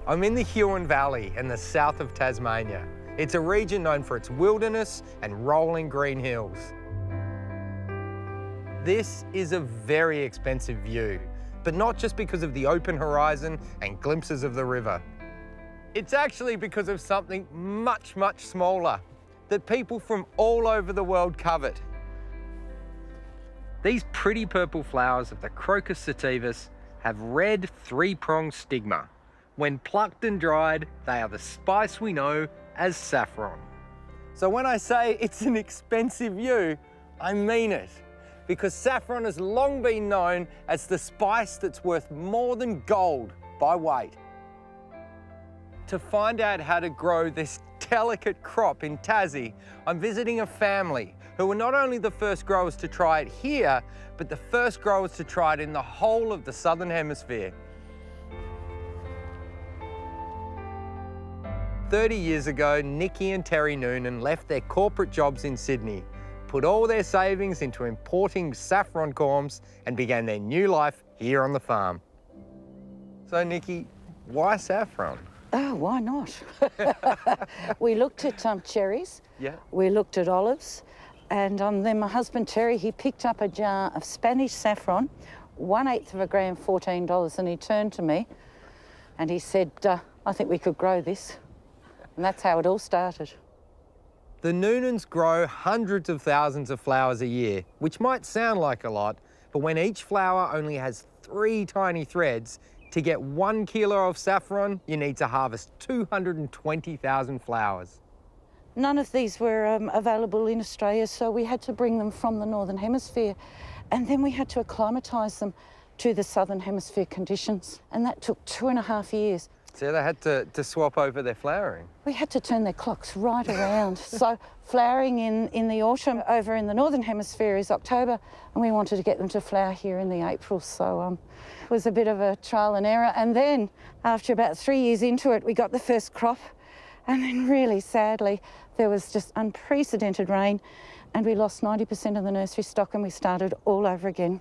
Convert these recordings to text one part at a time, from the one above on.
I'm in the Huon Valley in the south of Tasmania. It's a region known for its wilderness and rolling green hills. This is a very expensive view, but not just because of the open horizon and glimpses of the river. It's actually because of something much, much smaller that people from all over the world covet. These pretty purple flowers of the Crocus sativus have red three-pronged stigma. When plucked and dried, they are the spice we know as saffron. So when I say it's an expensive view, I mean it, because saffron has long been known as the spice that's worth more than gold by weight. To find out how to grow this delicate crop in Tassie, I'm visiting a family who were not only the first growers to try it here, but the first growers to try it in the whole of the Southern Hemisphere. 30 years ago, Nicola and Terry Noonan left their corporate jobs in Sydney, put all their savings into importing saffron corms and began their new life here on the farm. So, Nikki, why saffron? Oh, why not? We looked at cherries, Yeah. we looked at olives, and then my husband Terry, he picked up a jar of Spanish saffron, 1/8 of a gram, $14, and he turned to me and he said, I think we could grow this. And that's how it all started. The Noonans grow hundreds of thousands of flowers a year, which might sound like a lot, but when each flower only has 3 tiny threads, to get 1 kilo of saffron, you need to harvest 220,000 flowers. None of these were available in Australia, so we had to bring them from the Northern Hemisphere. And then we had to acclimatise them to the Southern Hemisphere conditions. And that took 2.5 years. So they had to swap over their flowering. We had to turn their clocks right around. So flowering in the autumn over in the Northern Hemisphere is October, and we wanted to get them to flower here in the April. So it was a bit of a trial and error. And then after about 3 years into it, we got the first crop. And then really sadly, there was just unprecedented rain and we lost 90% of the nursery stock and we started all over again.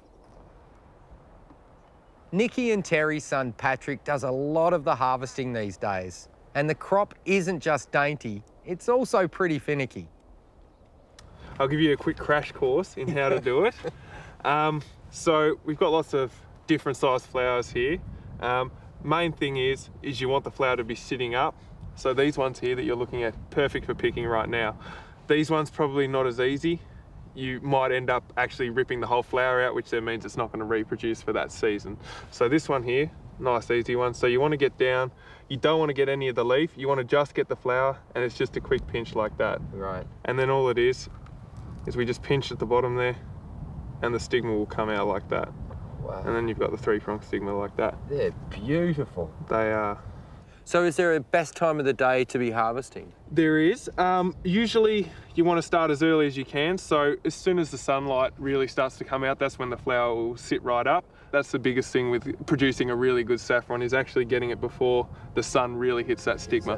Nikki and Terry's son Patrick does a lot of the harvesting these days. And the crop isn't just dainty, it's also pretty finicky. I'll give you a quick crash course in how to do it. So we've got lots of different sized flowers here. Main thing is you want the flower to be sitting up. So these ones here that you're looking at, perfect for picking right now. These ones probably not as easy. You might end up actually ripping the whole flower out, which then means it's not going to reproduce for that season. So this one here, nice easy one. So you want to get down, you don't want to get any of the leaf, you want to just get the flower, and it's just a quick pinch like that. Right. And then all it is we just pinch at the bottom there, and the stigma will come out like that. Wow. And then you've got the 3-pronged stigma like that. They're beautiful. They are. So is there a best time of the day to be harvesting? There is. Usually you want to start as early as you can. So as soon as the sunlight really starts to come out, that's when the flower will sit right up. That's the biggest thing with producing a really good saffron, is actually getting it before the sun really hits that stigma.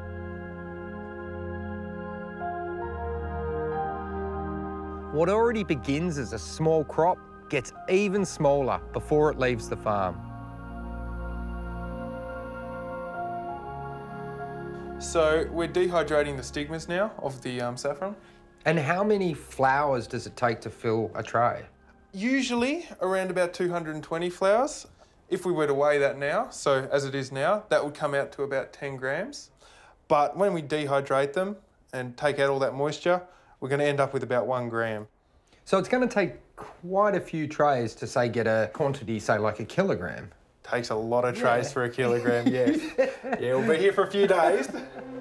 What already begins as a small crop gets even smaller before it leaves the farm. So we're dehydrating the stigmas now of the saffron. And how many flowers does it take to fill a tray? Usually around about 220 flowers. If we were to weigh that now, so as it is now, that would come out to about 10 grams. But when we dehydrate them and take out all that moisture, we're going to end up with about 1 gram. So it's going to take quite a few trays to, say, get a quantity, say, like a kilogram. Takes a lot of trays for a kilogram, yes. Yeah, we'll be here for a few days.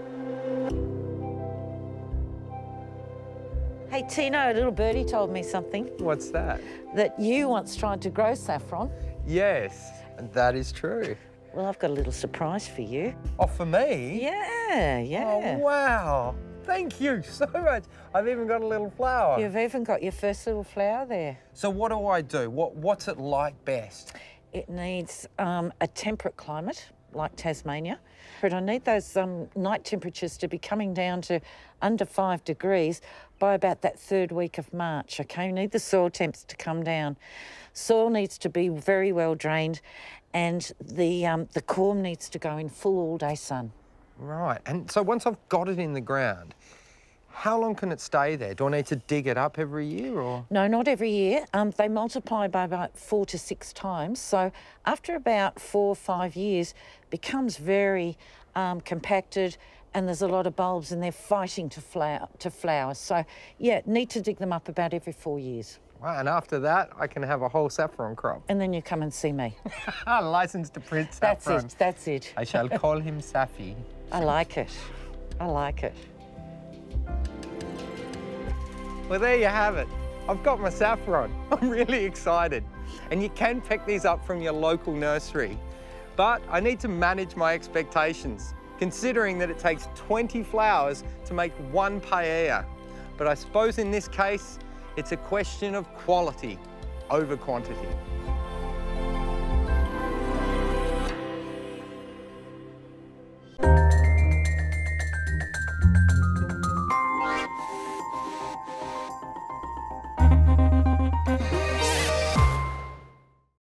Hey, Tino, a little birdie told me something. What's that? That you once tried to grow saffron. Yes, that is true. Well, I've got a little surprise for you. Oh, for me? Yeah, yeah. Oh, wow. Thank you so much. I've even got a little flower. You've even got your first little flower there. So what do? What's it like best? It needs a temperate climate. like Tasmania. But I need those night temperatures to be coming down to under 5 degrees by about that 3rd week of March, okay? We need the soil temps to come down. Soil needs to be very well drained, and the corm needs to go in full all-day sun. Right, and so once I've got it in the ground, how long can it stay there? Do I need to dig it up every year, or? No, not every year. They multiply by about 4 to 6 times. So after about 4 or 5 years, it becomes very compacted, and there's a lot of bulbs, and they're fighting to flower. So yeah, need to dig them up about every 4 years. Wow, and after that, I can have a whole saffron crop. And then you come and see me. Licensed to print saffron. That's it. I shall call him Saffy. I like it. I like it. Well, there you have it. I've got my saffron. I'm really excited. And you can pick these up from your local nursery. But I need to manage my expectations, considering that it takes 20 flowers to make 1 paella. But I suppose in this case, it's a question of quality over quantity.